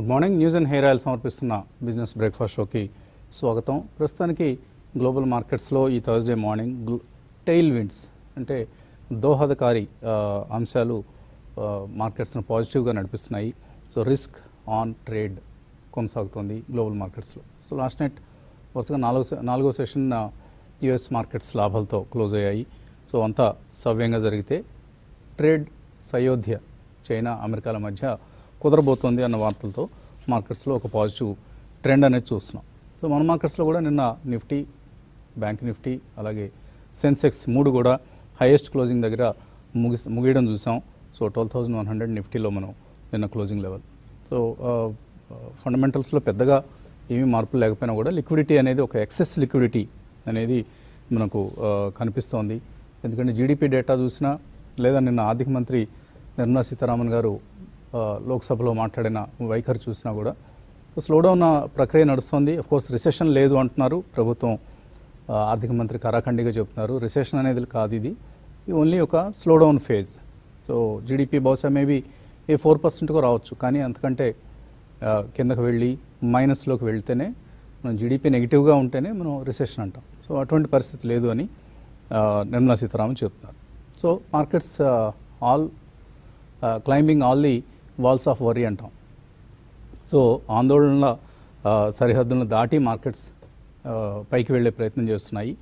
Good morning. News and hair oil సమర్పిస్తున్న business breakfast షోకి స్వాగతం. ప్రస్తుతానికి గ్లోబల్ మార్కెట్స్లో ఈ థర్స్డే మార్నింగ్ టెయిల్ విండ్స్ అంటే దోహదకారి అంశాలు మార్కెట్స్ను పాజిటివ్గా నడిపిస్తున్నాయి. సో రిస్క్ ఆన్ ట్రేడ్ కొనసాగుతుంది గ్లోబల్ మార్కెట్స్లో. సో లాస్ట్ నైట్ వరుసగా నాలుగో సెషన్ యుఎస్ మార్కెట్స్ లాభాలతో క్లోజ్ అయ్యాయి. సో అంతా సవ్యంగా జరిగితే ట్రేడ్ సయోధ్య చైనా అమెరికాల మధ్య కుదరబోతోంది అన్న వార్తలతో మార్కెట్స్లో ఒక పాజిటివ్ ట్రెండ్ అనేది చూస్తున్నాం. సో మన మార్కెట్స్లో కూడా నిన్న నిఫ్టీ, బ్యాంక్ నిఫ్టీ, అలాగే సెన్సెక్స్ మూడు కూడా హైయెస్ట్ క్లోజింగ్ దగ్గర ముగియడం చూసాం. సో 12,100 నిఫ్టీలో మనం నిన్న క్లోజింగ్ లెవెల్. సో ఫండమెంటల్స్లో పెద్దగా ఏమీ మార్పులు లేకపోయినా కూడా లిక్విడిటీ అనేది ఒక ఎక్సెస్ లిక్విడిటీ అనేది మనకు కనిపిస్తోంది. ఎందుకంటే జీడిపి డేటా చూసినా లేదా నిన్న ఆర్థిక మంత్రి నిర్మలా సీతారామన్ గారు లోక్సభలో మాట్లాడిన వైఖరి చూసినా కూడా స్లోడౌన్ ప్రక్రియ నడుస్తుంది. అఫ్కోర్స్ రిసెషన్ లేదు అంటున్నారు ప్రభుత్వం, ఆర్థిక మంత్రి కరాఖండిగా చెప్తున్నారు. రిసెషన్ అనేది కాదు, ఇది ఓన్లీ ఒక స్లోడౌన్ ఫేజ్. సో జీడిపి బహుశా మేబీ 4%కు రావచ్చు, కానీ అంతకంటే కిందకు వెళ్ళి మైనస్లోకి వెళ్తేనే మనం జీడిపి నెగిటివ్గా ఉంటేనే మనం రిసెషన్ అంటాం. సో అటువంటి పరిస్థితి లేదు అని నిర్మలా సీతారామన్ చెప్తున్నారు. So markets all climbing all the walls of worry అంటాం. సో ఆందోళనల సరిహద్దులను దాటి మార్కెట్స్ పైకి వెళ్ళే ప్రయత్నం చేస్తున్నాయి.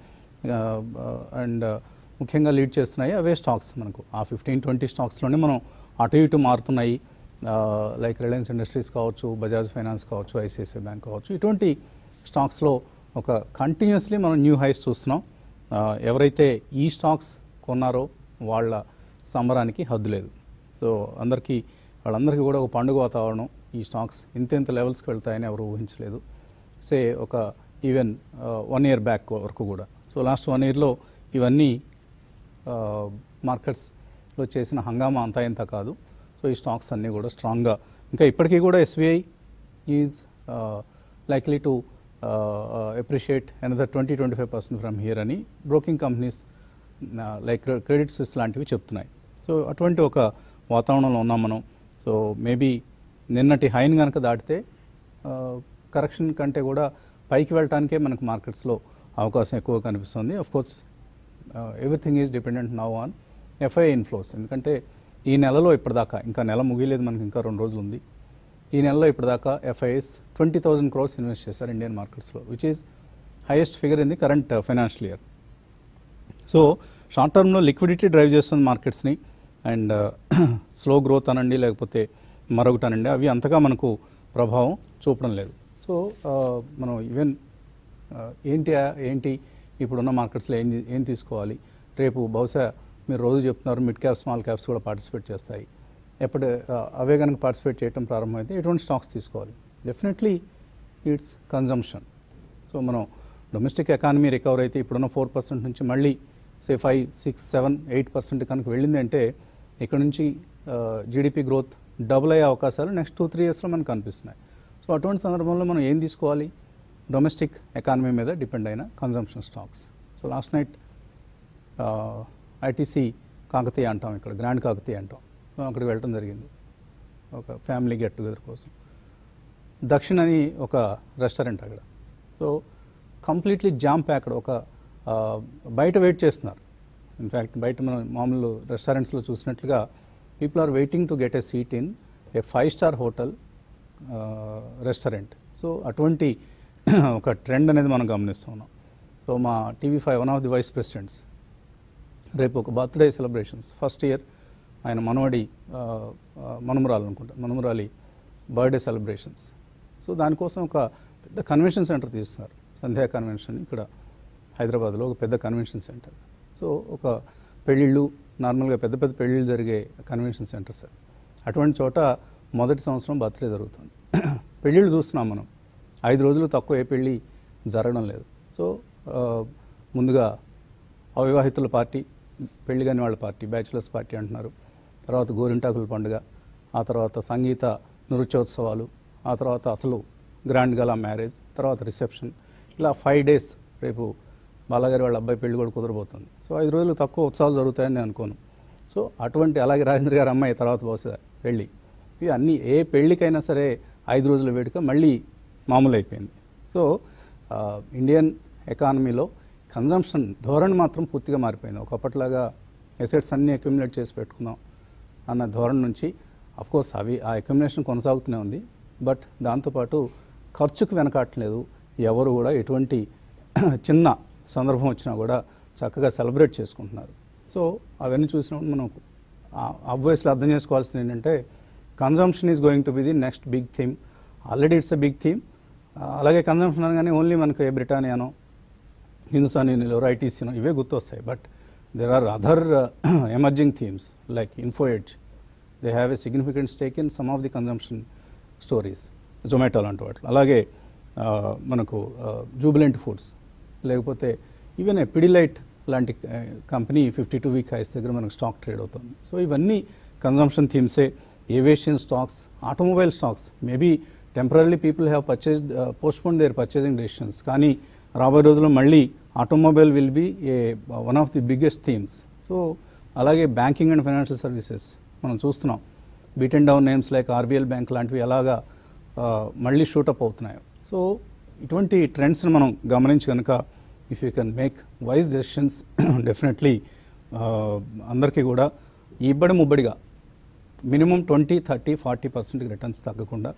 అండ్ ముఖ్యంగా లీడ్ చేస్తున్నాయి అవే స్టాక్స్. మనకు ఆ 15-20 స్టాక్స్లోనే మనం అటు ఇటు మారుతున్నాయి. లైక్ రిలయన్స్ ఇండస్ట్రీస్ కావచ్చు, బజాజ్ ఫైనాన్స్ కావచ్చు, ఐసిఐసిఐ బ్యాంక్ కావచ్చు, ఇటువంటి స్టాక్స్లో ఒక కంటిన్యూస్లీ మనం న్యూ హైస్ చూస్తున్నాం. ఎవరైతే ఈ స్టాక్స్ కొన్నారో వాళ్ళ సంబరానికి హద్దు లేదు. సో వాళ్ళందరికీ కూడా ఒక పండుగ వాతావరణం. ఈ స్టాక్స్ ఇంత లెవెల్స్కి వెళ్తాయని ఎవరు ఊహించలేదు. ఒక ఈవెన్ 1 year బ్యాక్ వరకు కూడా. సో లాస్ట్ 1 yearలో ఇవన్నీ మార్కెట్స్లో చేసిన హంగామా అంతా ఇంత కాదు. సో ఈ స్టాక్స్ అన్నీ కూడా స్ట్రాంగ్గా, ఇంకా ఇప్పటికీ కూడా SBI is likely to appreciate another 20-25% from here అని broking companies like Credit Suisse లాంటివి చెప్తున్నాయి. సో అటువంటి ఒక వాతావరణంలో ఉన్నాం మనం. సో మేబీ నిన్నటి హైన్ కనుక దాటితే కరెక్షన్ కంటే కూడా పైకి వెళ్ళటానికే మనకు మార్కెట్స్లో అవకాశం ఎక్కువ కనిపిస్తుంది. Of course everything is dependent now on FII inflows. ఎందుకంటే ఈ నెలలో ఇప్పటిదాకా, ఇంకా నెల ముగియలేదు, మనకి ఇంకా 2 రోజులు ఉంది. ఈ నెలలో ఇప్పటిదాకా ఎఫ్ఐఐస్ 20,000 crores ఇన్వెస్ట్ చేశారు ఇండియన్ మార్కెట్స్లో, which is highest figure in the current financial year. So short టర్మ్లో లిక్విడిటీ డ్రైవ్ చేస్తుంది మార్కెట్స్ని. అండ్ స్లో గ్రోత్ అనండి లేకపోతే మరొకటి అనండి, అవి అంతగా మనకు ప్రభావం చూపడం లేదు. సో మనం ఈవెన్ ఏంటి ఇప్పుడున్న మార్కెట్స్లో ఏం తీసుకోవాలి, రేపు బహుశా మీరు రోజు చెప్తున్నారు మిడ్ క్యాప్ స్మాల్ క్యాప్స్ కూడా పార్టిసిపేట్ చేస్తాయి. అవే కనుక పార్టిసిపేట్ చేయడం ప్రారంభమైతే ఎటువంటి స్టాక్స్ తీసుకోవాలి? Definitely it's consumption. సో మనం డొమెస్టిక్ ఎకానమీ రికవర్ అయితే ఇప్పుడున్న 4% నుంచి మళ్ళీ 5, 6, 7, 8% కనుక వెళ్ళింది అంటే ఇక్కడ నుంచి జీడిపి గ్రోత్ డబుల్ అయ్యే అవకాశాలు నెక్స్ట్ 2-3 yearsలో మనకు కనిపిస్తున్నాయి. సో అటువంటి సందర్భంలో మనం ఏం తీసుకోవాలి? డొమెస్టిక్ ఎకానమీ మీద డిపెండ్ అయిన consumption stocks. So last night ITC Kakatiya అంటాం, ఇక్కడ గ్రాండ్ కాకతీయ అంటాం, అక్కడికి వెళ్ళడం జరిగింది ఒక ఫ్యామిలీ గెట్ టుగెదర్ కోసం. దక్షిణ్ అని ఒక రెస్టారెంట్ అక్కడ. So completely jam packed. బయట వెయిట్ చేస్తున్నారు. ఇన్ఫ్యాక్ట్ బయట మనం మామూలు రెస్టారెంట్స్లో చూసినట్లుగా people are waiting to get a seat in a 5-star hotel restaurant. So అటువంటి ఒక ట్రెండ్ అనేది మనం గమనిస్తున్నాం. సో మా TV5 one of the vice presidents రేపు ఒక బర్త్డే సెలబ్రేషన్స్, ఫస్ట్ ఇయర్ ఆయన మనుమరాలి బర్త్డే సెలబ్రేషన్స్. సో దానికోసం ఒక పెద్ద కన్వెన్షన్ సెంటర్ తీస్తున్నారు, సంధ్యా కన్వెన్షన్, ఇక్కడ హైదరాబాద్లో ఒక పెద్ద కన్వెన్షన్ సెంటర్. సో ఒక పెళ్ళిళ్ళు, నార్మల్గా పెద్ద పెళ్ళిళ్ళు జరిగే కన్వెన్షన్ సెంటర్స్. అటువంటి చోట మొదటి సంవత్సరం బర్త్డే జరుగుతుంది. పెళ్ళిళ్ళు చూస్తున్నాం మనం, 5 రోజులు తక్కువ ఏ పెళ్ళి జరగడం లేదు. సో ముందుగా అవివాహితుల పార్టీ, పెళ్లి కాని వాళ్ళ పార్టీ, బ్యాచులర్స్ పార్టీ అంటున్నారు. తర్వాత గోరింటాకుల పండుగ, ఆ తర్వాత సంగీత నృత్యోత్సవాలు, ఆ తర్వాత అసలు గ్రాండ్ గలా మ్యారేజ్, తర్వాత రిసెప్షన్, ఇలా 5 days. రేపు బాలగారి వాళ్ళ అబ్బాయి పెళ్లి కూడా కుదరబోతుంది. సో 5 రోజులు తక్కువ ఉత్సవాలు జరుగుతాయని నేను అనుకోను. సో అటువంటి, అలాగే రాజేంద్ర గారి అమ్మాయి తర్వాత బహుశా పెళ్ళి, ఇవి అన్నీ ఏ పెళ్ళికైనా సరే 5 రోజుల వేడుక మళ్ళీ మామూలు అయిపోయింది. సో ఇండియన్ ఎకానమీలో కన్జంప్షన్ ధోరణి మాత్రం పూర్తిగా మారిపోయింది. ఒకప్పటిలాగా ఎసెట్స్ అన్నీ అక్యుములేట్ చేసి పెట్టుకుందాం అన్న ధోరణి నుంచి అఫ్కోర్స్ ఆ అక్యుములేషన్ కొనసాగుతూనే ఉంది. బట్ దాంతోపాటు ఖర్చుకు వెనకాట్లేదు ఎవరు కూడా. ఎటువంటి చిన్న సందర్భం వచ్చినా కూడా చక్కగా సెలబ్రేట్ చేసుకుంటున్నారు. సో అవన్నీ చూసినప్పుడు మనం ఆబ్వియస్లీ అర్థం చేసుకోవాల్సింది ఏంటంటే consumption is going to be the next big theme. Already it's a big theme. అలాగే కన్జంప్షన్ అనగానే ఓన్లీ మనకు ఏ బ్రిటానియానో, హిందుస్థాన్ యూనిలివర్, ఐటీసీనో ఇవే గుర్తొస్తాయి. But there are other emerging themes like Info Edge. They have a significant stake in some of the consumption stories. Zomato లాంటి వాటిలో. అలాగే మనకు జూబిలెంట్ ఫుడ్స్, లేకపోతే ఈవెన్ పిడిలైట్ లాంటి కంపెనీ 52-week హైస్ దగ్గర మనకు స్టాక్ ట్రేడ్ అవుతుంది. సో ఇవన్నీ కన్జంప్షన్ థీమ్సే. Aviation stocks, automobile stocks, maybe temporary people have postpone their purchasing decisions, కానీ రాబోయే రోజుల్లో మళ్ళీ automobile will be one of the biggest themes. So అలాగే బ్యాంకింగ్ అండ్ ఫైనాన్షియల్ సర్వీసెస్ మనం చూస్తున్నాం. Beat and down names like RBL Bank లాంటివి ఎలాగా మళ్ళీ షూటప్ అవుతున్నాయి. సో ఇటువంటి ట్రెండ్స్ని మనం గమనించి కనుక if you can make wise decisions definitely అందరికీ కూడా ఇబ్బడి ముబ్బడిగా మినిమం 20, 30, 40% రిటర్న్స్ తగ్గకుండా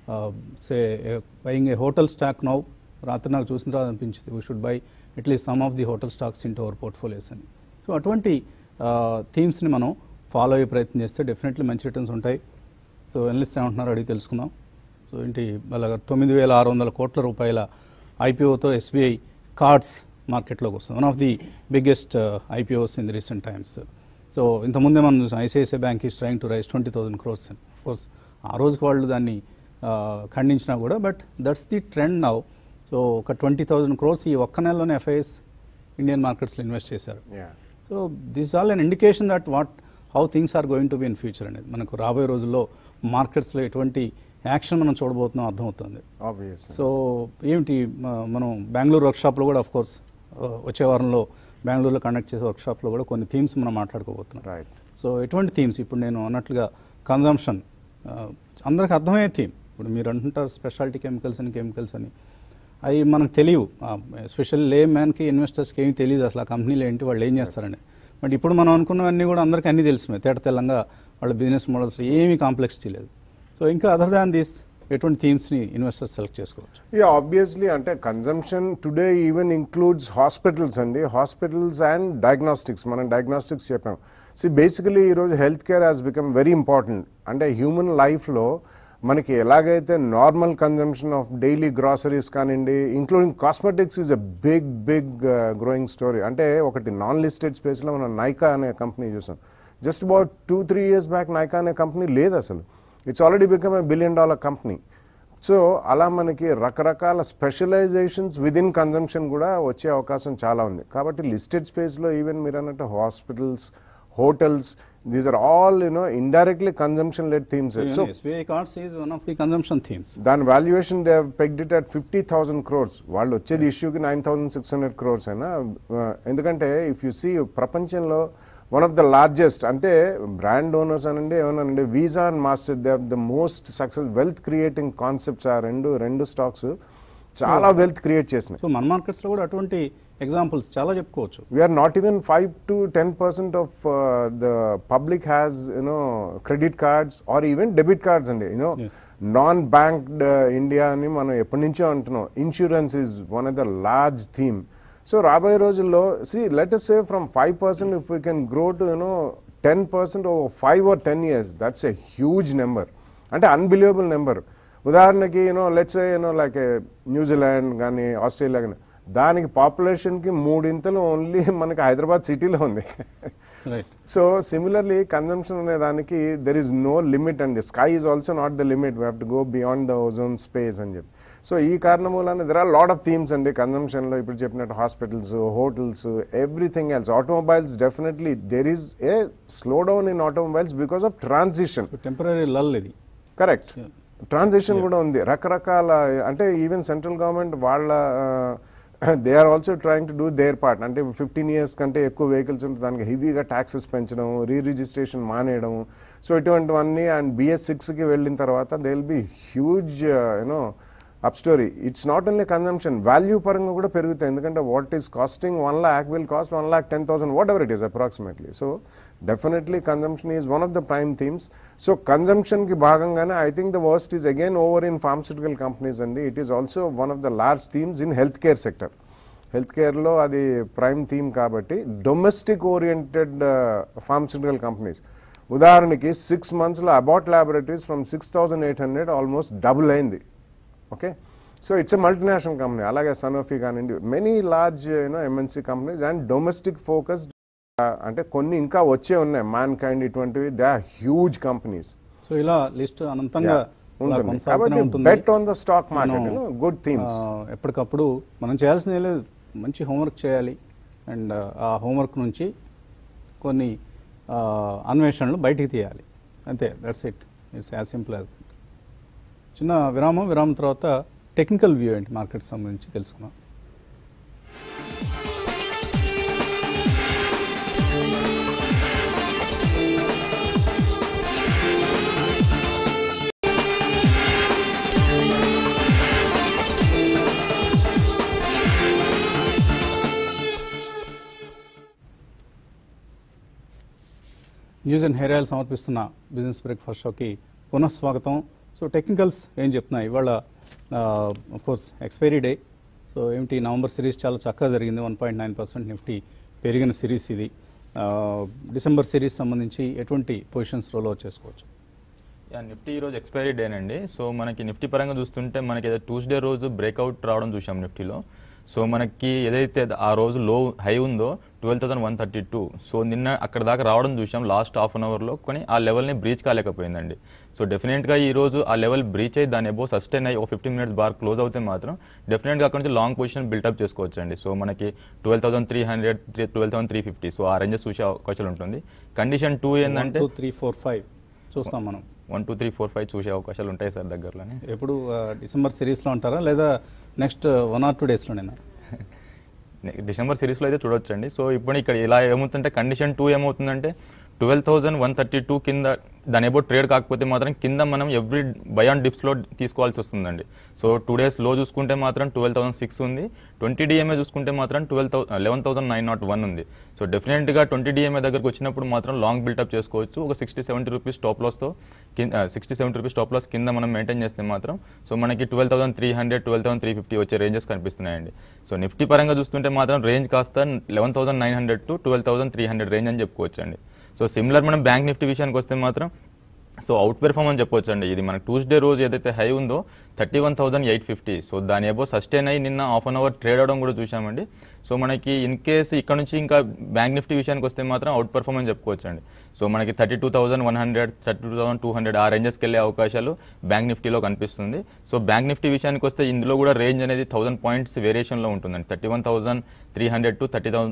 buying a hotel stock now. రాత్రి నాకు చూసిన తర్వాత అనిపించింది we should buy at least some of the hotel stocks into our portfolios అని. సో అటువంటి థీమ్స్ని మనం ఫాలో అయ్యే ప్రయత్నం చేస్తే డెఫినెట్లీ మంచి రిటర్న్స్ ఉంటాయి. సో ఎనలిస్ట్ ఏమంటున్నారు అడిగి తెలుసుకుందాం. సో ఏంటి అలాగా 9,600 కోట్ల రూపాయల ఐపీఓతో ఎస్బీఐ కార్డ్స్ మార్కెట్లోకి వస్తుంది. One of the biggest IPOs in the recent times. So ఇంతకుముందే మనం చూసాం ICICI Bank is trying to raise 20,000 crores. Of course ఆ రోజుకి వాళ్ళు దాన్ని ఖండించినా కూడా, but that's the trend now. So ఒక 20,000 crores ఈ ఒక్క నెలలోనే ఎఫ్ఐఎస్ ఇండియన్ మార్కెట్స్లో ఇన్వెస్ట్ చేశారు. So this all an indication that how things are going to be in future అనేది. మనకు రాబోయే రోజుల్లో మార్కెట్స్లో ఎటువంటి యాక్షన్ మనం చూడబోతున్నాం అర్థమవుతుంది. సో ఏమిటి మనం బెంగళూరు వర్క్షాప్లో కూడా అఫ్కోర్స్ వచ్చే వారంలో బెంగళూరులో కండక్ట్ చేసే వర్క్షాప్లో కూడా కొన్ని థీమ్స్ మనం మాట్లాడుకోబోతున్నాం. సో ఎటువంటి థీమ్స్ ఇప్పుడు నేను అన్నట్లుగా కన్జంప్షన్ అందరికి అర్థమయ్యే థీమ్. ఇప్పుడు మీరు అంటుంటారు స్పెషాలిటీ కెమికల్స్ అని అవి మనకు తెలియవు. ఎస్పెషల్లీ లే మ్యాన్కి ఇన్వెస్టర్స్కి ఏమి తెలియదు అసలు ఆ కంపెనీలు ఏంటి, వాళ్ళు ఏం చేస్తారని. బట్ ఇప్పుడు మనం అనుకున్నవన్నీ కూడా అందరికీ అన్నీ తెలిసినాయి. తెల్లంగా వాళ్ళ బిజినెస్ మోడల్స్ ఏమీ కాంప్లెక్సిటీ లేదు. సో ఇంకా అదర్ దాన్ దిస్ ఎటువంటి థీమ్స్ని ఇన్వెస్టర్స్ సెలెక్ట్ చేసుకోవచ్చు? ఆబ్వియస్లీ అంటే consumption today even includes hospitals అండి. Hospitals and diagnostics. మనం డయాగ్నోస్టిక్స్ చెప్పాం. బేసికలీ ఈరోజు health care has become very important. అంటే హ్యూమన్ లైఫ్లో మనకి ఎలాగైతే normal consumption of daily groceries కానివ్వండి, including cosmetics is a big growing story. అంటే ఒకటి నాన్ లిస్టెడ్ స్పేస్లో మనం నైకా అనే కంపెనీ చూసాం. Just about 2-3 years back Nykaa అనే కంపెనీ లేదు అసలు. It's already become a $1 billion company. So అలా మనకి రకరకాల స్పెషలైజేషన్స్ విదిన్ కన్జంప్షన్ కూడా వచ్చే అవకాశం చాలా ఉంది. కాబట్టి లిస్టెడ్ స్పేస్లో ఈవెన్ మీరు అన్నట్టు hospitals, hotels, these are all indirectly consumption led themes. So SBI cards is one of the consumption themes. Then valuation they have pegged it at 50,000 crores. వాళ్ళు వచ్చేది ఇష్యూకి 9,600 crores అయినా. ఎందుకంటే ఇఫ్ యూ సీ ప్రపంచంలో one of the largest అంటే brand owners అనండి ఏమన్నానండి Visa and Master they have the most success wealth creating concepts. ఆ రెండు స్టాక్స్ చాలా వెల్త్ క్రియేట్ చేసినాయి. సో మన మార్కెట్స్లో కూడా అటువంటి ఎగ్జాంపుల్స్ చాలా చెప్పుకోవచ్చు. We're not even 5 to 10% of the public has credit cards or even debit cards అండి. నాన్ బ్యాంక్డ్ ఇండియా అని మనం ఎప్పటి నుంచో అంటున్నాం. Insurance is one of the large theme. So రాబోయే రోజుల్లో let us say from 5% if we can grow to 10% over 5 or 10 years, that's a huge number. అంటే unbelievable number. ఉదాహరణకి లెట్స్ సే లైక్ న్యూజిలాండ్ కానీ ఆస్ట్రేలియా కానీ దానికి పాపులేషన్కి 3 ఇంతలు only మనకి హైదరాబాద్ సిటీలో ఉంది. సో సిమిలర్లీ కన్జంప్షన్ అనే దానికి దెర్ ఈజ్ నో లిమిట్ అండి. Sky is also not the limit. We have to go beyond the ozone space అని చెప్పి. సో ఈ కారణం వలన there are lot of themes అండి కన్జంప్షన్లో. ఇప్పుడు చెప్పినట్టు hospitals, hotels, everything else. Automobiles definitely there is a slowdown in automobiles because of transition. Temporary lull ఇది. కరెక్ట్. ట్రాన్సిషన్ కూడా ఉంది. రకరకాల అంటే ఈవెన్ సెంట్రల్ గవర్నమెంట్ వాళ్ళ they are also trying to do their part. అంటే 15 years కంటే ఎక్కువ vehicles ఉంటే దానికి హెవీగా ట్యాక్సెస్ పెంచడం, రిజిస్ట్రేషన్ మానేయడం, సో ఇటువంటివన్నీ అండ్ BS6కి వెళ్ళిన తర్వాత they will be huge you know up story. It's not only consumption, value పరంగా కూడా పెరుగుతాయి. ఎందుకంటే what is costing 1 lakh will cost 1,10,000 whatever it is approximately. So definitely consumption is one of the prime themes. So కన్జంప్షన్కి భాగంగానే I think the worst is again over in pharmaceutical companies అండి. It is also one of the large themes in health care sector. Health కేర్లో అది prime theme కాబట్టి domestic oriented pharmaceutical companies, ఉదాహరణకి 6 monthsలో Abbott laboratories from 6,800 almost double అయింది. Okay, so it's a multinational company. అలాగే Sanofi కానివ్వండి, many large MNC companies and domestic focused, అంటే కొన్ని ఇంకా వచ్చే ఉన్నాయి, మ్యాన్ కైండ్ ఇటువంటివి, they are huge companies. So ఇలా లిస్ట్ అనంతంగా ఉంటుంది. Bet on the stock market, good themes. ఎప్పటికప్పుడు మనం చేయాల్సింది లేదు, మంచి హోంవర్క్ చేయాలి అండ్ ఆ హోంవర్క్ నుంచి కొన్ని అన్వేషణలు బయటికి తీయాలి, అంతే. That's it, it's as simple as. చిన్న విరామం తర్వాత టెక్నికల్ వ్యూ ఏంటి మార్కెట్ సంబంధించి తెలుసుకుందాం. న్యూస్ అండ్ హెయిర్ ఆయిల్ సమర్పిస్తున్న బిజినెస్ బ్రేక్ఫాస్ట్ షోకి పునఃస్వాగతం. సో టెక్నికల్స్ ఏం చెప్తున్నాయి ఇవాళ? Course expiry day. సో ఏమిటి, నవంబర్ సిరీస్ చాలా చక్కగా జరిగింది, 1.9% నిఫ్టీ పెరిగిన సిరీస్ ఇది. డిసెంబర్ సిరీస్ సంబంధించి ఎటువంటి పొజిషన్స్ రోల్ అవుట్ చేసుకోవచ్చు? నిఫ్టీ ఈరోజు ఎక్స్పైరీ డేనండి. సో మనకి నిఫ్టీ పరంగా చూస్తుంటే మనకి ఏదో ట్యూస్డే రోజు బ్రేక్అవుట్ రావడం చూసాం నిఫ్టీలో. సో మనకి ఏదైతే ఆ రోజు లో హై ఉందో 12,132, సో నిన్న అక్కడ దాకా రావడం చూసాం లాస్ట్ హాఫ్ అన్ అవర్లో, కానీ ఆ లెవెల్ని బ్రీచ్ కాలేకపోయిందండి. సో డెఫినెట్గా ఈరోజు ఆ లెవెల్ బ్రీచ్ అయ్యి దాని అబో సస్టైన్ అయ్యి ఒక 15 minutes బార్ క్లోజ్ అవుతే మాత్రం డెఫినెట్గా అక్కడ నుంచి లాంగ్ పొజిషన్ బిల్టప్ చేసుకోవచ్చు అండి. సో మనకి 12,300, 12,350, సో ఆ రేంజెస్ చూసే అవకాశాలు ఉంటుంది. కండిషన్ 2 ఏంటంటే 1 2 3 4 5 చూస్తాం మనం. 1 2 3 4 5 చూసే అవకాశాలు ఉంటాయి సార్ దగ్గరలోనే. ఎప్పుడు డిసెంబర్ సిరీస్లో ఉంటారా లేదా నెక్స్ట్ 1 or 2 daysలోనేనా? డిసెంబర్ సిరీస్లో అయితే చూడొచ్చండి. సో ఇప్పుడు ఇక్కడ ఇలా ఏమవుతుందంటే కండిషన్ 2 ఏమవుతుందంటే 12,132 కింద దాని అబౌట్ ట్రేడ్ కాకపోతే మాత్రం కింద మనం ఎవ్రీ బై ఆన్ డిప్స్లో తీసుకోవాల్సి వస్తుందండి. సో 2 days లో చూసుకుంటే మాత్రం 12,006 ఉంది, 20 DMA చూసుకుంటే మాత్రం 11,901 ఉంది. సో డెఫినెట్గా 20 DMA దగ్గరకు వచ్చినప్పుడు మాత్రం లాంగ్ బిల్టప్ చేసుకోవచ్చు. ఒక 60-70 రూపీస్ టాప్ లాస్తో 60-70 రూపీస్ టాప్ లాస్ కింద మనం మెయింటైన్ చేస్తే మాత్రం సో మనకి 12,300, 12,350 వచ్చే రేంజెస్ కనిపిస్తున్నాయండి. సో నిఫ్టీ పరంగా చూస్తుంటే మాత్రం రేంజ్ కాస్త 11,900 to 12,300 రేంజ్ అని చెప్పుకోవచ్చు అండి. సో సిమిలర్ మనం బ్యాంక్ నిఫ్టీ విషయానికి వస్తే మాత్రం సో అవుట్ పెర్ఫార్మ్ అని చెప్పొచ్చు అండి. ఇది మనకు ట్యూస్డే రోజు ఏదైతే హై ఉందో 31,850, సో దాని అబో సస్టైన్ అయ్యి నిన్న హాఫ్ అన్ అవర్ ట్రేడ్ అవడం కూడా చూసామండి. సో మనకి ఇన్ కేసు ఇక్కడ నుంచి ఇంకా బ్యాంక్ నిఫ్టీ విషయానికి వస్తే మాత్రం అవుట్ పెర్ఫార్మ్ అని చెప్పుకోవచ్చు అండి. సో మనకి 32,100, 32,200 ఆ రేంజెస్కి వెళ్ళే అవకాశాలు బ్యాంక్ నిఫ్టీలో కనిపిస్తుంది. సో బ్యాంక్ నిఫ్టీ విషయానికి వస్తే ఇందులో కూడా రేంజ్ అనేది 1000 points వేరియేషన్లో ఉంటుందండి. 31,300 to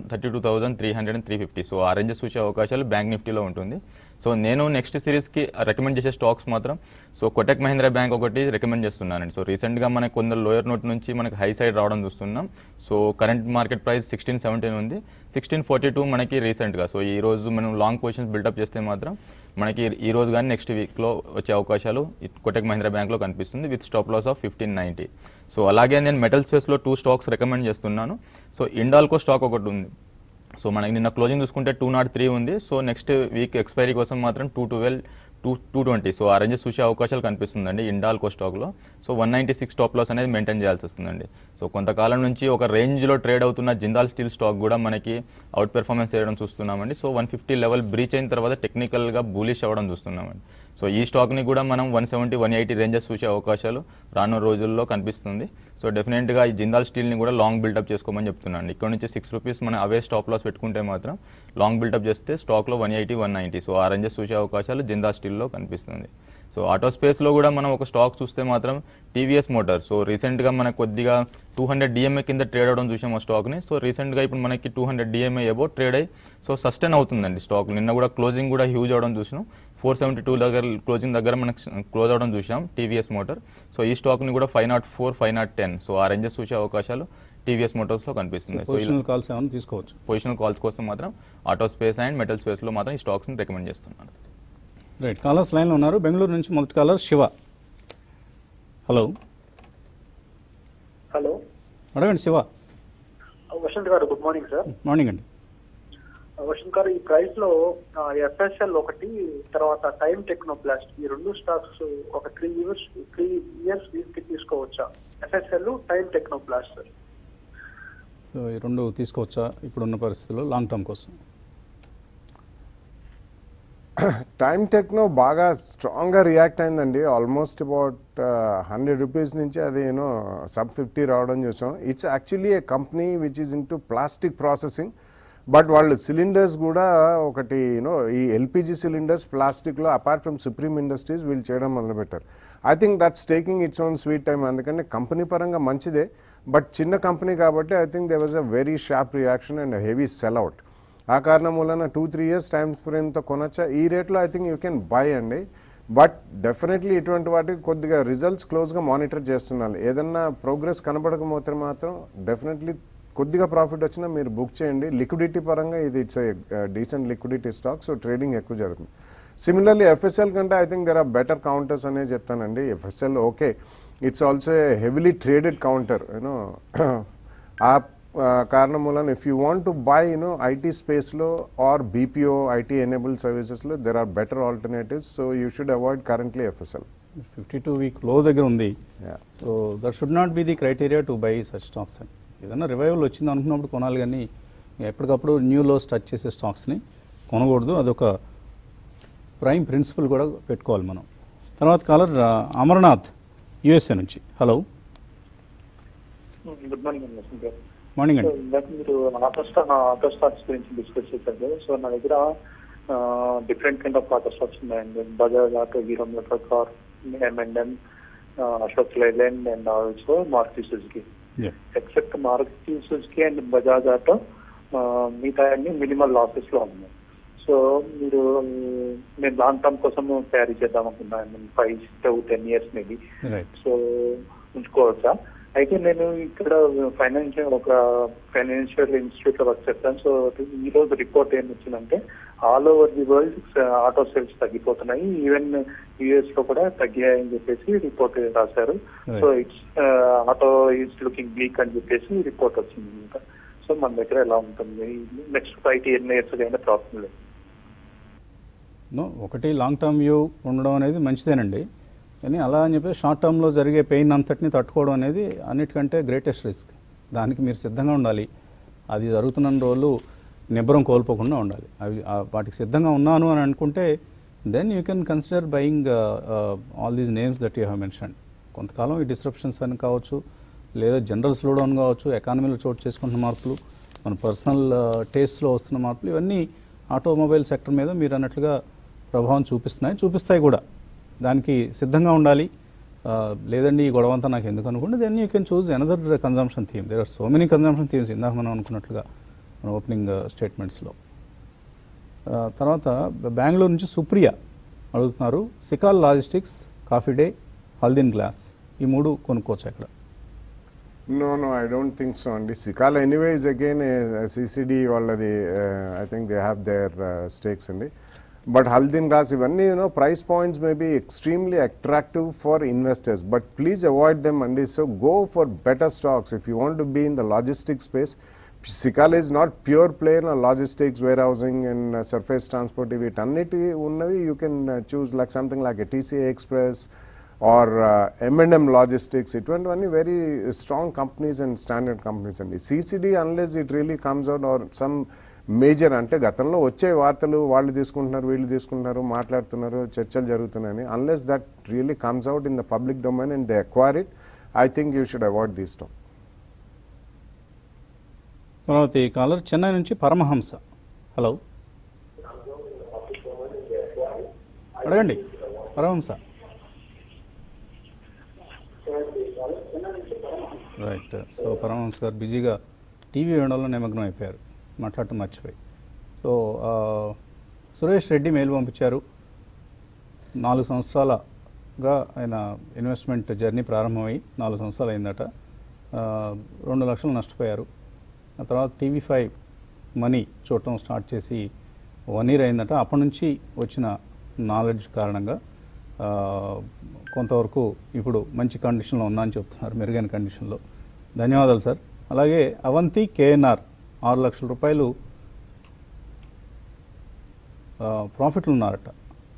32,300 and 350, సో ఆ రేంజెస్ చూసే అవకాశాలు బ్యాంక్ నిఫ్టీలో ఉంటుంది. సో నేను నెక్స్ట్ సిరీస్కి రికమెండ్ చేసే స్టాక్స్ మాత్రం సో కోటక్ మహీంద్రా బ్యాంక్ ఒకటి రికమెండ్ చేస్తున్నానండి. సో రీసెంట్గా మనకు కొందరు లోయర్ నోట్ నుంచి మనకి హై సైడ్ రావడం చూస్తున్నాం. సో కరెంట్ మార్కెట్ ప్రైస్ 1617 ఉంది, 1642 మనకి రీసెంట్గా. సో ఈ రోజు మనం లాంగ్ పొజిషన్స్ బిల్డప్ చేస్తే మాత్రం మనకి ఈ రోజు కానీ నెక్స్ట్ వీక్లో వచ్చే అవకాశాలు కోటక్ మహీంద్రా బ్యాంక్లో కనిపిస్తుంది with stop loss of 1590. So అలాగే నేను మెటల్ స్పేస్లో 2 stocks రికమెండ్ చేస్తున్నాను. సో ఇండాల్కో స్టాక్ ఒకటి ఉంది. సో మనకి నిన్న క్లోజింగ్ చూసుకుంటే 203 ఉంది. సో నెక్స్ట్ వీక్ ఎక్స్పైరీ కోసం మాత్రం 212, 220, సో ఆ రేంజెస్ చూసే అవకాశాలు కనిపిస్తుందండి ఇండాల్కో స్టాక్లో. సో 196 టాప్ లాస్ అనేది మెయింటైన్ చేయాల్సి వస్తుందండి. సో కొంతకాలం నుంచి ఒక రేంజ్లో ట్రేడ్ అవుతున్న జిందాల్ స్టీల్ స్టాక్ కూడా మనకి అవుట్ పెర్ఫార్మెన్స్ చేయడం చూస్తున్నామండి. సో 150 లెవెల్ బ్రీచ్ అయిన తర్వాత టెక్నికల్గా బూలిష్ అవ్వడం చూస్తున్నామండి. సో ఈ స్టాక్ని కూడా మనం 170, 180 రేంజెస్ చూసే అవకాశాలు రానున్న రోజుల్లో కనిపిస్తుంది. సో డెఫినెట్గా ఈ జిందాల్ స్టీల్ని కూడా లాంగ్ బిల్డప్ చేసుకోమని చెప్తున్నాను. ఇక్కడ నుంచి 6 రూపీస్ మనం అవే స్టాప్ లాస్ పెట్టుకుంటే మాత్రం లాంగ్ బిల్డప్ చేస్తే స్టాక్లో 180, 190, సో ఆ రేంజెస్ చూసే అవకాశాలు జిందాల్ స్టీల్లో కనిపిస్తుంది. సో ఆటో స్పేస్లో కూడా మనం ఒక స్టాక్ చూస్తే మాత్రం టీవీఎస్ మోటార్. సో రీసెంట్గా మనకు కొద్దిగా 200 DMA కింద ట్రేడ్ అవడం చూసాం ఆ స్టాక్ని. సో రీసెంట్గా ఇప్పుడు మనకి 200 DMA అబౌట్ ట్రేడ్ అయ్యి సో సస్టైన్ అవుతుందండి స్టాక్. నిన్న కూడా క్లోజింగ్ కూడా హ్యూజ్ అవడం చూసినాం, 472 దగ్గర క్లోజింగ్ దగ్గర మనకు క్లోజ్ అవడం చూసాం టీవీఎస్ మోటార్. సో ఈ స్టాక్ని కూడా 504, 510, సో ఆ రేంజెస్ చూసే అవకాశాలు టీవీఎస్ మోటార్స్లో కనిపిస్తుంది. సో పొజిషనల్ కాల్స్ ఏమైనా తీసుకోవచ్చు? పొజిషనల్ కాల్స్ కోసం మాత్రం ఆటో స్పేస్ అండ్ మెటల్ స్పేస్లో మాత్రం ఈ స్టాక్స్ని రికమెండ్ చేస్తున్నాను. రైట్, కాలర్స్ లైన్లో ఉన్నారు. బెంగళూరు నుంచి మొదటి కాలర్ శివ. హలో. హలో, అడగండి శివ. వసంత్ గారు, గుడ్ మార్నింగ్ సార్. మార్నింగ్ అండి. వసంత్ గారు, ఈ ప్రైస్ లో ఎఫ్ఎస్ఎల్ ఒకటి, తర్వాత టైమ్ టెక్నోప్లాస్ట్, ఈ రెండు స్టాక్స్ ఒక 3 ఇయర్స్ తీసుకోవచ్చా? FSL, Time Technoplast sir. So ఈ రెండు తీసుకోవచ్చా ఇప్పుడున్న పరిస్థితుల్లో లాంగ్ టర్మ్ కోసం? టైమ్ టెక్నో బాగా స్ట్రాంగ్గా రియాక్ట్ అయిందండి. ఆల్మోస్ట్ అబౌట్ 100 రూపీస్ నుంచి అది sub 50 రావడం చూసాం. It's actually a company which is in to plastic processing. But వాళ్ళు సిలిండర్స్ కూడా ఒకటి ఈ ఎల్పిజి సిలిండర్స్ ప్లాస్టిక్లో అపార్ట్ ఫ్రమ్ సుప్రీం ఇండస్ట్రీస్ వీళ్ళు చేయడం మొదలుపెట్టారు. I think that's taking its own sweet time. అందుకని కంపెనీ పరంగా మంచిదే, బట్ చిన్న కంపెనీ కాబట్టి I think they was a very sharp reaction and heavy sell out. ఆ కారణం వలన 2-3 ఇయర్స్ టైమ్ ఫ్రేమ్తో కొనొచ్చా ఈ రేట్లో I think you can buy అండి. బట్ డెఫినెట్లీ ఇటువంటి వాటికి కొద్దిగా రిజల్ట్స్ క్లోజ్గా మానిటర్ చేస్తున్నారు. ఏదన్నా ప్రోగ్రెస్ కనబడకపోతే మాత్రం డెఫినెట్లీ కొద్దిగా ప్రాఫిట్ వచ్చినా మీరు బుక్ చేయండి. లిక్విడిటీ పరంగా ఇది it's decent liquidity stock, so trading ఎక్కువ జరుగుతుంది. సిమిలర్లీ ఎఫ్ఎస్ఎల్ కంటే I think there are better counters అనే చెప్తానండి. FSL okay, it's also heavily traded counter ఆ కారణం వలన if you want to buy IT స్పేస్లో ఆర్ బీపీఓ ఐటీ ఎనేబుల్డ్ సర్వీసెస్లో there are better alternatives, so you should avoid currently FSL. 52-week low దగ్గర ఉంది. So that should not be the criteria to buy such stocks. ఏదైనా revival వచ్చింది అనుకున్నప్పుడు కొనాలి, కానీ ఎప్పటికప్పుడు న్యూ లోస్ టచ్ చేసే స్టాక్స్ని కొనకూడదు. అదొక ప్రైమ్ ప్రిన్సిపల్ కూడా పెట్టుకోవాలి మనం. తర్వాత కాలర్ అమర్నాథ్ యుఎస్ఏ నుంచి. హలో. గుడ్ మార్నింగ్ అండి వసంత్ గారు. మార్నింగ్ అండి. ఇందాక మీరు ఆటో స్టాక్స్ గురించి డిస్కస్ చేశారు. సో నా దగ్గర different kind of auto stocks ఉన్నాయండి. Bajaj Auto, Hero MotoCorp, M&M, Ashok Leyland and also Maruti Suzuki. Except Maruti Suzuki and Bajaj Auto మిగతా అన్ని మినిమల్ లాసెస్ లో ఉన్నాయి. సో మీరు నేను లాంగ్ టర్మ్ కోసం క్యారీ చేద్దాం అనుకున్నాను, 5 to 10 years మేబీ. సో ఉంచుకోవచ్చా? అయితే నేను ఇక్కడ ఒక ఫైనాన్షియల్ ఇన్స్టిట్యూట్ లో వర్క్ చేస్తాను. సో ఈ రోజు రిపోర్ట్ ఏం వచ్చిందంటే all over the world auto sales తగ్గిపోతున్నాయి, ఈవెన్ యుఎస్ లో కూడా తగ్గాయని చెప్పేసి రిపోర్ట్ రాశారు. So it's auto is looking weak అని చెప్పేసి రిపోర్ట్ వచ్చింది. ఇంకా సో మన దగ్గర ఎలా ఉంటుంది నెక్స్ట్ 5 to 10 years అయినా ప్రాబ్లం లేదు. ఒకటి లాంగ్ టర్మ్ వ్యూ ఉండడం అనేది మంచిదేనండి, కానీ అలా అని చెప్పి షార్ట్ టర్మ్లో జరిగే పెయిన్ అంతటిని తట్టుకోవడం అనేది అన్నిటికంటే గ్రేటెస్ట్ రిస్క్. దానికి మీరు సిద్ధంగా ఉండాలి. అది జరుగుతున్న రోజులు నిబ్బరం కోల్పోకుండా ఉండాలి. అవి వాటికి సిద్ధంగా ఉన్నాను అని అనుకుంటే then you can consider buying all these names that you have mention. కొంతకాలం ఈ డిస్రప్షన్స్ అని కావచ్చు, లేదా జనరల్ స్లో డౌన్ కావచ్చు, ఎకానమీలో చోటు చేసుకుంటున్న మార్పులు, మన పర్సనల్ టేస్ట్లో వస్తున్న మార్పులు, ఇవన్నీ ఆటోమొబైల్ సెక్టర్ మీద మీరు అన్నట్లుగా ప్రభావం చూపిస్తాయి కూడా. దానికి సిద్ధంగా ఉండాలి. లేదండి ఈ గొడవ అంతా నాకు ఎందుకు అనుకుంటే then you can choose another consumption theme. There are so many consumption themes ఇందాక మనం అనుకున్నట్లుగా మన ఓపెనింగ్ స్టేట్మెంట్స్లో. తర్వాత బెంగళూరు నుంచి సుప్రియ అడుగుతున్నారు, Sical Logistics, Coffee Day, Haldyn Glass, ఈ 3 కొనుక్కోవచ్చు ఇక్కడ? No, I don't think so. And Sikala anyway is again a CCD వాళ్ళది. I think they have their stakes in it. But Haldin Gas, ఇవన్నీ price points may be extremely attractive for investors, but please avoid them. And so go for better stocks if you want to be in the logistics space. Sikala is not pure play in logistics, warehousing and surface transport. If you can choose like something like a TCA Express or M&M Logistics. It very strong companies and standard companies. And CCD, unless it really comes out or some major అంటే గతంలో వచ్చే వార్తలు వాళ్ళు తీసుకుంటున్నారు, వీళ్ళు తీసుకుంటున్నారు, మాట్లాడుతున్నారు, చర్చలు జరుగుతున్నాయని, unless that really comes out in the public domain and they acquire it, I think you should avoid this stock. తర్వాత ఈ కాలర్ చెన్నై నుంచి పరమహంస. హలో. అడగండి పరమహంస. రైట్. సో పరమహంస గారు బిజీగా టీవీ వినడంలో నిమగ్నం అయిపోయారు, మాట్లాడటం మర్చిపోయి. సో సురేష్ రెడ్డి మెయిల్ పంపించారు. 4 సంవత్సరాలుగా ఆయన ఇన్వెస్ట్మెంట్ జర్నీ ప్రారంభమై 4 సంవత్సరాలు అయిందట. 2 లక్షలు నష్టపోయారు. ఆ తర్వాత TV5 మనీ చూడటం స్టార్ట్ చేసి 1 year అయిందట. అప్పటి నుంచి వచ్చిన నాలెడ్జ్ కారణంగా కొంతవరకు ఇప్పుడు మంచి కండిషన్లో ఉన్నా అని చెప్తున్నారు, మెరుగైన కండిషన్లో. ధన్యవాదాలు సార్. అలాగే అవంతి కేఎన్ఆర్ 6 లక్షల రూపాయలు ప్రాఫిట్లు ఉన్నారట.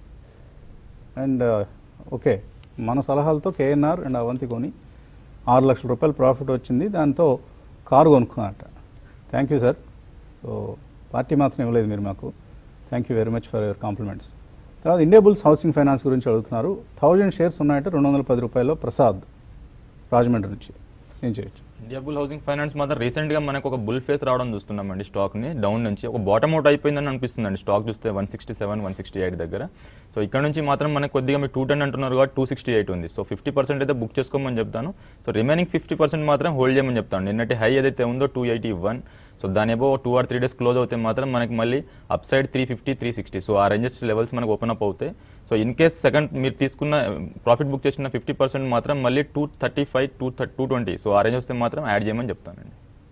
అండ్ ఓకే, మన సలహాలతో కేఎన్ఆర్ అండ్ అవంతి కొని 6 లక్షల రూపాయలు ప్రాఫిట్ వచ్చింది, దాంతో కారు కొనుక్కున్నారట. Thank you sir. So party మాత్రం ఇవ్వలేదు మీరు మాకు. Thank you very much for your compliments. తర్వాత ఇండియా బుల్స్ హౌసింగ్ ఫైనాన్స్ గురించి అడుగుతున్నారు. 1000 షేర్స్ ఉన్నాయంటే 210 రూపాయల్లో ప్రసాద్ రాజమండ్రి నుంచి ఏం చేయొచ్చు? ఇండియా బుల్ హౌసింగ్ ఫైనాన్స్ మాత్రం రీసెంట్గా మనకు ఒక బుల్ ఫేస్ రావడం చూస్తున్నామండి. స్టాక్ని డౌన్ నుంచి ఒక బాటమ్ అవుట్ అయిపోయిందని అనిపిస్తుందండి. స్టాక్ చూస్తే 167, 168 దగ్గర. సో ఇక్కడ నుంచి మాత్రం మనకు కొద్దిగా మీరు 210 అంటున్నారు కాబట్టి 268 ఉంది. సో 50% అయితే బుక్ చేసుకోమని చెప్తాను. సో రిమైనింగ్ 50% మాత్రం హోల్డ్ చేయమని చెప్తాను. నిన్నటి హై ఏదైతే ఉందో 281, సో దాని ఏబో 2 or 3 days క్లోజ్ అవుతే మాత్రం మనకి మళ్ళీ అప్ సైడ్ 350, 360. సో ఆ రేంజెస్ లెవెల్స్ మనకు ఓపెన్ అప్ అవుతాయి. సో ఇన్ కేస్ సెకండ్ మీరు తీసుకున్న ప్రాఫిట్ బుక్ చేసిన 50% మాత్రం మళ్ళీ 235, 220. సో ఆ రేంజ్ వస్తే మాత్రం యాడ్ చేయమని చెప్తానండి.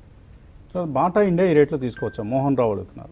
బాటా ఇండియా ఈ రేట్లో తీసుకోవచ్చా? మోహన్ రావు అడుగుతున్నారు.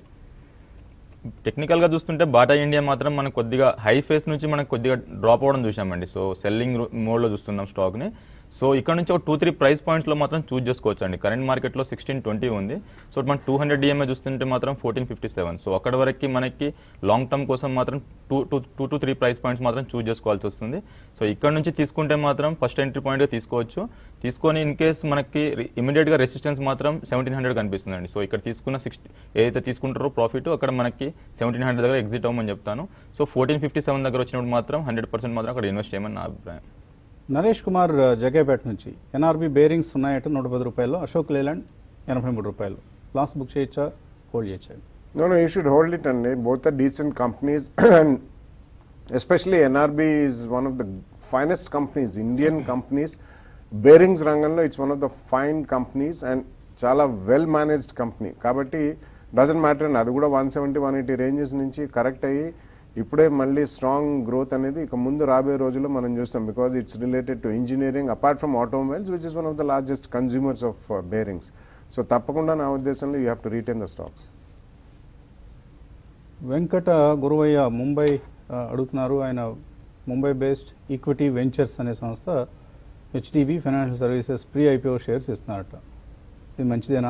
టెక్నికల్గా చూస్తుంటే బాటా ఇండియా మాత్రం మనకు కొద్దిగా హై ఫేస్ నుంచి మనకు కొద్దిగా డ్రాప్ అవ్వడం చూసామండి. సో సెల్లింగ్ మోడ్లో చూస్తున్నాం స్టాక్ని. సో ఇక్కడ నుంచి ఒక 2-3 ప్రైస్ పాయింట్స్లో మాత్రం చూస్ చేసుకోవచ్చు అండి. కరెంట్ మార్కెట్లో 1620 ఉంది. సో మనం 200 DMA చూస్తుంటే మాత్రం 1457. సో అక్కడ వరకు మనకి లాంగ్ టర్మ్ కోసం మాత్రం 2 to 3 ప్రైస్ పాయింట్స్ మాత్రం చూస్ చేసుకోవాల్సి వస్తుంది. సో ఇక్కడ నుంచి తీసుకుంటే మాత్రం ఫస్ట్ ఎంట్రీ పాయింట్గా తీసుకోవచ్చు. తీసుకొని ఇన్ కేస్ మనకి ఇమీడియట్గా రెసిస్టెన్స్ మాత్రం 1700 కనిపిస్తుందండి. సో ఇక్కడ తీసుకున్న 60 ఏదైతే తీసుకుంటారో ప్రాఫిట్ అక్కడ మనకి 1700 దగ్గర ఎగ్జిట్ అవ్వమని చెప్తాను. సో 1457 దగ్గర వచ్చినప్పుడు మాత్రం 100% మాత్రం అక్కడ ఇన్వెస్ట్ చేయమని నా అభిప్రాయం. నరేష్ కుమార్ జగేపేట నుంచి ఎన్ఆర్బి బేరింగ్స్ ఉన్నాయట 110 రూపాయలు, అశోక్ లేలాండ్ 83 రూపాయలు. లాస్ బుక్ చేయొచ్చా, హోల్డ్ చేయొచ్చా? No, you should hold it, and both are decent companies. And especially NRB is one of the finest companies, Indian companies. Bearings ranganlo it's one of the fine companies and chala well managed company. Kabatti doesn't matter, and adi kuda 170, 180 ranges nunchi correct ayi ఇప్పుడే మళ్ళీ strong growth అనేది ఇక ముందు రాబోయే రోజుల్లో మనం చూస్తాం. Because it's related to engineering apart from automobiles which is one of the largest consumers of bearings. So తప్పకుండా నా ఉద్దేశంలో you have to retain the stocks. Venkata Guruvayya Mumbai అడుగుతున్నారు. ఆయన ముంబై బేస్డ్ ఈక్విటీ వెంచర్స్ అనే సంస్థ HDB Financial Services pre IPO shares ఇస్తున్నారట. ఇది మంచిదేనా?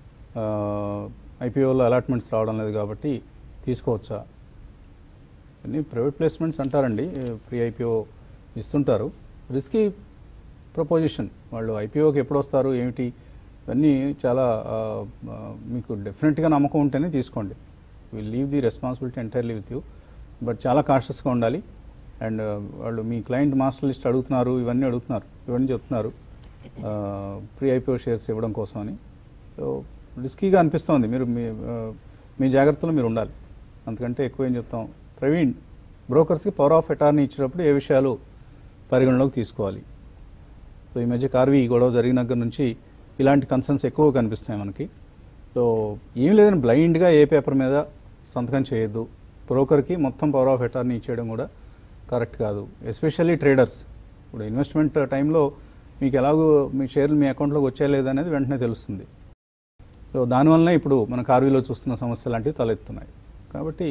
ఐపీఓలో అలాట్మెంట్స్ రావడం లేదు కాబట్టి తీసుకోవచ్చా? అన్నీ ప్రైవేట్ ప్లేస్మెంట్స్ అంటారండి, ప్రీ ఐపీఓ ఇస్తుంటారు. Risky proposition. వాళ్ళు ఐపీఓకి ఎప్పుడు వస్తారు ఏమిటి ఇవన్నీ చాలా మీకు డెఫినెట్గా నమ్మకం ఉంటేనే తీసుకోండి. Will leave the responsibility entirely with you. But చాలా కాషియస్గా ఉండాలి. అండ్ వాళ్ళు మీ క్లయింట్ మాస్టర్ లిస్ట్ అడుగుతున్నారు, ఇవన్నీ చెప్తున్నారు ప్రీ ఐపీఓ షేర్స్ ఇవ్వడం కోసం అని. సో రిస్కీగా అనిపిస్తుంది. మీరు మీ జాగ్రత్తలో మీరు ఉండాలి, అంతకంటే ఎక్కువ ఏం చెప్తాం. ప్రవీణ్, బ్రోకర్స్కి పవర్ ఆఫ్ అటార్నీ ఇచ్చినప్పుడు ఏ విషయాలు పరిగణలోకి తీసుకోవాలి? సో ఈ మధ్య కార్వి గొడవ జరిగిన దగ్గర నుంచి ఇలాంటి కన్సర్న్స్ ఎక్కువ కనిపిస్తున్నాయి మనకి. సో ఏం లేదని బ్లైండ్గా ఏ పేపర్ మీద సంతకం చేయొద్దు. బ్రోకర్కి మొత్తం పవర్ ఆఫ్ అటార్నీ ఇచ్చేయడం కూడా కరెక్ట్ కాదు. Especially traders. ఇప్పుడు ఇన్వెస్ట్మెంట్ టైంలో మీకు ఎలాగో మీ షేర్లు మీ అకౌంట్లోకి వచ్చేయలేదు అనేది వెంటనే తెలుస్తుంది. సో దానివల్లనే ఇప్పుడు మన కార్వీలో చూస్తున్న సమస్యలు లాంటివి తలెత్తున్నాయి. కాబట్టి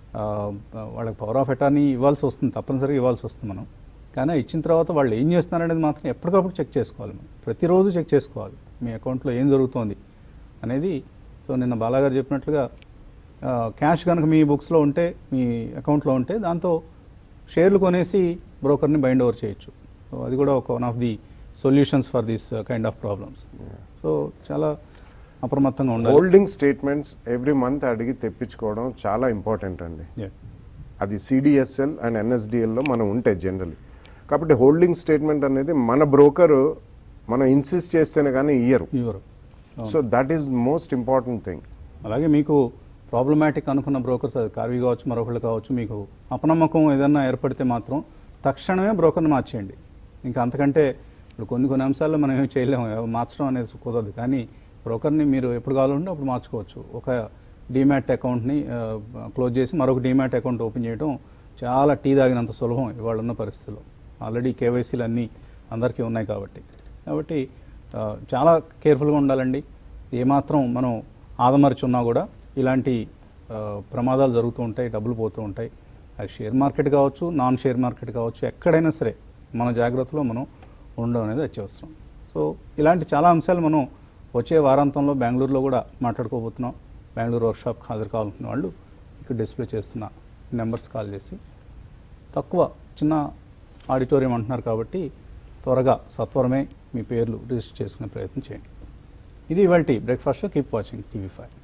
వాళ్ళకి పవర్ ఆఫ్ అటార్నీ ఇవ్వాల్సి వస్తుంది, తప్పనిసరిగా ఇవ్వాల్సి వస్తుంది మనం. కానీ ఇచ్చిన తర్వాత వాళ్ళు ఏం చేస్తున్నారనేది మాత్రం ఎప్పటికప్పుడు చెక్ చేసుకోవాలి. మనం ప్రతిరోజు చెక్ చేసుకోవాలి మీ అకౌంట్లో ఏం జరుగుతోంది అనేది. సో నిన్న బాలాగారు చెప్పినట్లుగా క్యాష్ కనుక మీ బుక్స్లో ఉంటే, మీ అకౌంట్లో ఉంటే దాంతో షేర్లు కొనేసి బ్రోకర్ని బైండ్ ఓవర్ చేయొచ్చు. సో అది కూడా ఒక one of the solutions for this kind of problems. So చాలా అప్రమత్తంగా ఉండాలి. హోల్డింగ్ స్టేట్మెంట్స్ ఎవ్రీ మంత్ అడిగి తెప్పించుకోవడం చాలా ఇంపార్టెంట్ అండి. అది సిడిఎస్ఎల్ అండ్ ఎన్ఎస్డిఎల్లో మనం ఉంటాయి జనరల్లీ. కాబట్టి హోల్డింగ్ స్టేట్మెంట్ అనేది మన బ్రోకరు మనం ఇన్సిస్ట్ చేస్తేనే కానీ ఇయ్యరు. So that is most important thing. అలాగే మీకు ప్రాబ్లమాటిక్ అనుకున్న బ్రోకర్స్, అది కార్వి కావచ్చు, మరొకళ్ళు కావచ్చు, మీకు అపనమ్మకం ఏదన్నా ఏర్పడితే మాత్రం తక్షణమే బ్రోకర్ని మార్చేయండి. ఇంకా అంతకంటే ఇప్పుడు కొన్ని అంశాల్లో మనం ఏమి చేయలేము, మార్చడం అనేది కుదరదు. కానీ బ్రోకర్ని మీరు ఎప్పుడు కావాలంటే అప్పుడు మార్చుకోవచ్చు. ఒక డీమ్యాట్ అకౌంట్ని క్లోజ్ చేసి మరొక డీమ్యాట్ అకౌంట్ ఓపెన్ చేయడం చాలా టీ తాగినంత సులభం ఇవాళ ఉన్న పరిస్థితుల్లో. ఆల్రెడీ కేవైసీలు అన్నీ అందరికీ ఉన్నాయి కాబట్టి చాలా కేర్ఫుల్గా ఉండాలండి. ఏమాత్రం మనం ఆదమరిచి ఉన్నా కూడా ఇలాంటి ప్రమాదాలు జరుగుతూ ఉంటాయి, డబ్బులు పోతూ ఉంటాయి. అది షేర్ మార్కెట్ కావచ్చు, నాన్ షేర్ మార్కెట్ కావచ్చు, ఎక్కడైనా సరే మన జాగ్రత్తలో మనం ఉండడం అనేది అత్యవసరం. సో ఇలాంటి చాలా అంశాలు మనం వచ్చే వారాంతంలో బెంగళూరులో కూడా మాట్లాడుకోబోతున్నాం. బెంగళూరు వర్క్షాప్కి హాజరు కావాలనుకున్న వాళ్ళు ఇక్కడ డిస్ప్లే చేస్తున్న నెంబర్స్ కాల్ చేసి, తక్కువ చిన్న ఆడిటోరియం అంటున్నారు కాబట్టి త్వరగా సత్వరమే మీ పేర్లు రిజిస్టర్ చేసుకునే ప్రయత్నం చేయండి. ఇది ఇవాల్టి breakfast show. Keep watching TV5.